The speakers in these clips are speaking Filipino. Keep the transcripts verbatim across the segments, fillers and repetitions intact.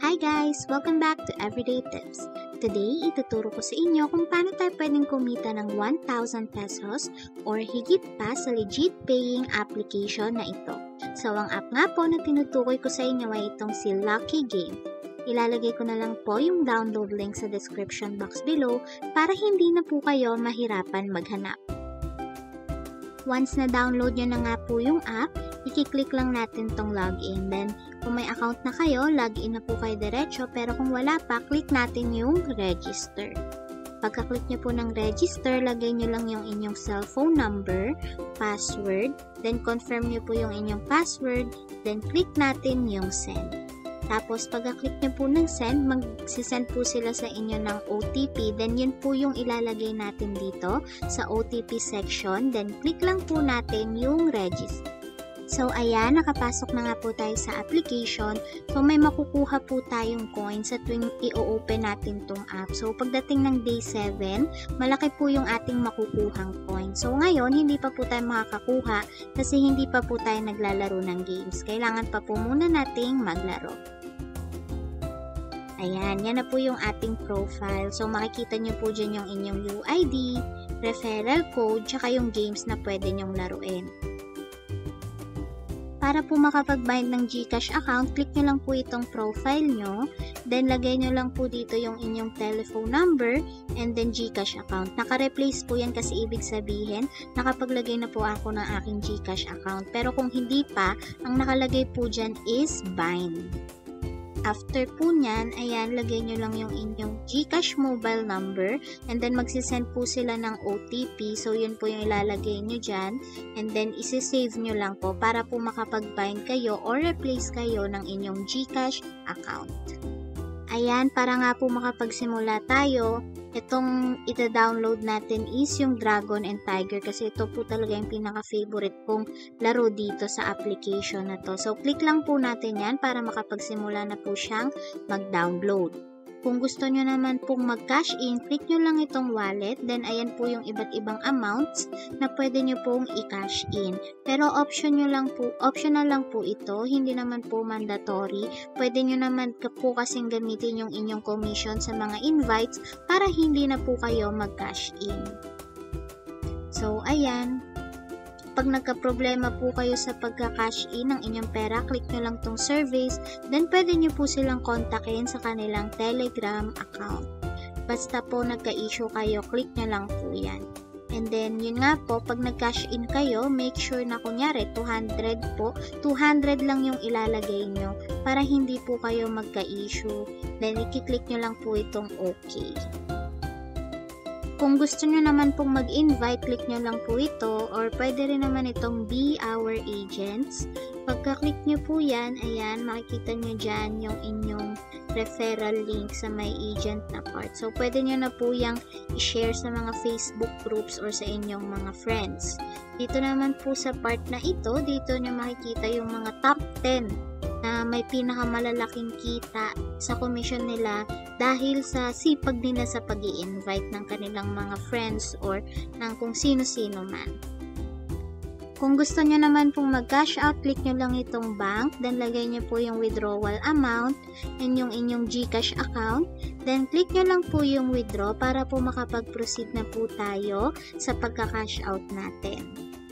Hi guys! Welcome back to Everyday Tips. Today, ituturo ko sa inyo kung paano tayo pwedeng kumita ng one thousand pesos or higit pa sa legit paying application na ito. So, ang app nga po na tinutukoy ko sa inyo ay itong si Lucky Game. Ilalagay ko na lang po yung download link sa description box below para hindi na po kayo mahirapan maghanap. Once na download nyo na nga po yung app, i-click lang natin tong login. Then, kung may account na kayo, login na po kayo diretso. Pero kung wala pa, click natin yung register. Pagka-click nyo po ng register, lagay nyo lang yung inyong cellphone number, password, then confirm nyo po yung inyong password, then click natin yung send. Tapos, pagka-click nyo po ng send, mag-send po sila sa inyo ng O T P. Then, yun po yung ilalagay natin dito sa O T P section. Then, click lang po natin yung register. So, ayan, nakapasok na nga po tayo sa application. So, may makukuha po tayong coins sa tuwing i-open natin tong app. So, pagdating ng day seven, malaki po yung ating makukuhang coins. So, ngayon, hindi pa po tayo makakakuha kasi hindi pa po tayo naglalaro ng games. Kailangan pa po muna nating maglaro. Ayan, yan na po yung ating profile. So, makikita nyo po dyan yung inyong U I D, referral code, tsaka yung games na pwede nyong laruin. Para po makapag-bind ng GCash account, click nyo lang po itong profile nyo. Then, lagay nyo lang po dito yung inyong telephone number and then GCash account. Naka-replace po yan kasi ibig sabihin, nakapaglagay na po ako ng aking GCash account. Pero kung hindi pa, ang nakalagay po dyan is bind. After po nyan, ayan, lagay nyo lang yung inyong GCash mobile number and then magsisend po sila ng O T P. So, yun po yung ilalagay nyo dyan and then isi-save nyo lang po para po makapag-bind kayo or replace kayo ng inyong GCash account. Ayan, para nga po makapagsimula tayo, itong ita-download natin is yung Dragon and Tiger kasi ito po talaga yung pinaka-favorite kong laro dito sa application na to. So, click lang po natin yan para makapagsimula na po siyang mag-download. Kung gusto nyo naman pong mag-cash in, click nyo lang itong wallet. Then, ayan po yung iba't ibang amounts na pwede nyo pong i-cash in. Pero, option nyo lang po, optional lang po ito. Hindi naman po mandatory. Pwede nyo naman po kasing gamitin yung inyong commission sa mga invites para hindi na po kayo mag-cash in. So, ayan. Pag nagka-problema po kayo sa pagka-cash in ng inyong pera, click nyo lang tong surveys, then pwede nyo po silang kontakin sa kanilang Telegram account. Basta po nagka-issue kayo, click nyo lang po yan. And then, yun nga po, pag nag-cash in kayo, make sure na kunyari, two hundred po, two hundred lang yung ilalagay nyo para hindi po kayo magka-issue. Then, i-click nyo lang po itong OK. Kung gusto nyo naman pong mag-invite, click nyo lang po ito or pwede rin naman itong Be Our Agents. Pagka-click nyo po yan, ayan, makikita nyo dyan yung inyong referral link sa may agent na part. So, pwede nyo na po yung i-share sa mga Facebook groups or sa inyong mga friends. Dito naman po sa part na ito, dito nyo makikita yung mga top ten na may pinakamalalaking kita sa commission nila dahil sa sipag nila sa pag-i-invite ng kanilang mga friends or ng kung sino-sino man. Kung gusto nyo naman pong mag-cash out, click nyo lang itong bank, then lagay nyo po yung withdrawal amount and yung inyong GCash account, then click nyo lang po yung withdraw para po makapag-proceed na po tayo sa pagka-cash out natin.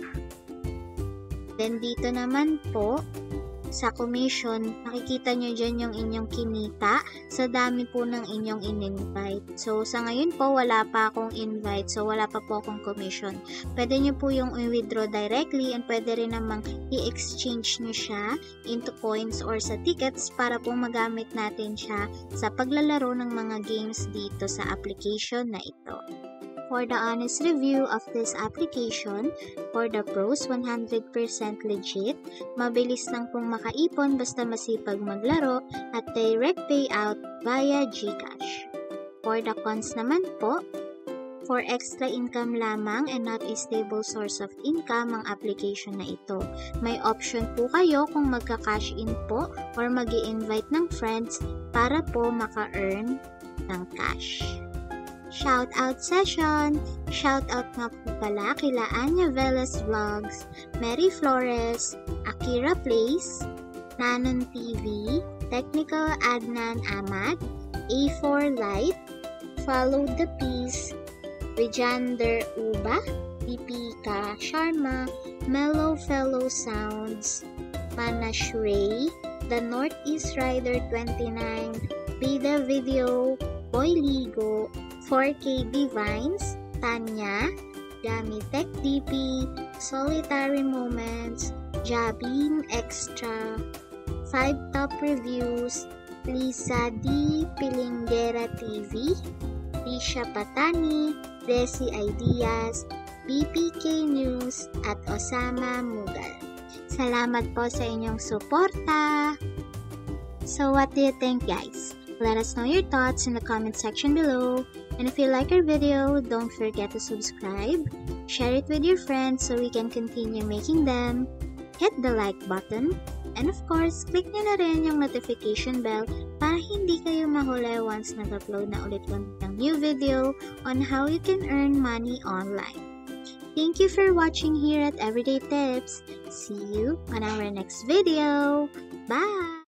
Then dito naman po, sa commission, nakikita nyo dyan yung inyong kinita sa dami po ng inyong in-invite. So, sa ngayon po, wala pa akong invite. So, wala pa po akong commission. Pwede nyo po yung i-withdraw directly and pwede rin namang i-exchange nyo siya into coins or sa tickets para po magamit natin siya sa paglalaro ng mga games dito sa application na ito. For the honest review of this application, for the pros, one hundred percent legit, mabilis lang pong makaipon basta masipag maglaro, at direct payout via GCash. For the cons naman po, for extra income lamang and not a stable source of income ang application na ito. May option po kayo kung magka-cash in po or mag-i-invite ng friends para po maka-earn ng cash. Shoutout session! Shoutout nga po pala kila Anya Velas Vlogs, Mary Flores, Akira Place, Nanon T V, Technical Adnan Ahmad, A four Light, Follow the Peace, Vijander Uba, Deepika Sharma, Mellow Fellow Sounds, Manash Ray, The Northeast Rider twenty-nine, Bida Video, Boy Ligo, four K Divines, Tanya, Gami Tech D P, Solitary Moments, Jabin Extra, five Top Reviews, Lisa D. Pilinggera T V, Risha Patani, Desi Ideas, B P K News, at Osama Mughal. Salamat po sa inyong suporta! So what do you think, guys? Let us know your thoughts in the comment section below. And if you like our video, don't forget to subscribe, share it with your friends so we can continue making them. Hit the like button, and of course, click nyo na rin yung notification bell para hindi kayo mahuli once nag-upload na ulit ng new video on how you can earn money online. Thank you for watching here at Everyday Tips. See you on our next video. Bye!